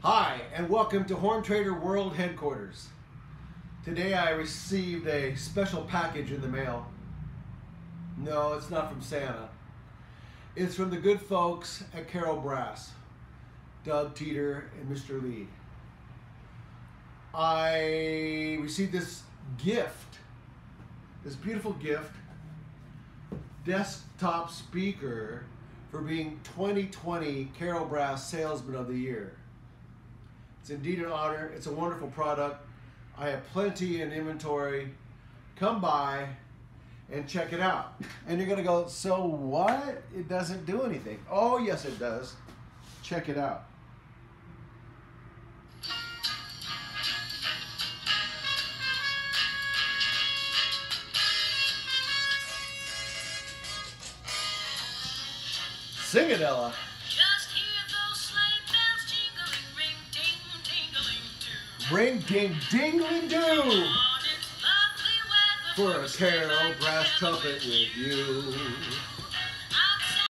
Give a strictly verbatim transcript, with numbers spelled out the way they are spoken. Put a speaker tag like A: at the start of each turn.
A: Hi, and welcome to HornTrader World Headquarters. Today I received a special package in the mail. No, it's not from Santa. It's from the good folks at Carolbrass, Doug Teeter and Mister Lee. I received this gift, this beautiful gift, desktop speaker for being twenty twenty Carolbrass Salesman of the Year. It's indeed an honor. It's a wonderful product. I have plenty in inventory. Come by and check it out. And you're gonna go, so what? It doesn't do anything. Oh yes it does. Check it out. Sing it, Ella.
B: Just hear those sleigh bells jingling, ring, ding, dingling, do.
A: Ring, ding, dingling, do.
B: On its lovely weather
A: For a Carolbrass trumpet with you.